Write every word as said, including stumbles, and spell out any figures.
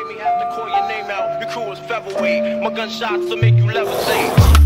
me have to call your name out. Your crew is featherweight. My gunshots will make you levitate.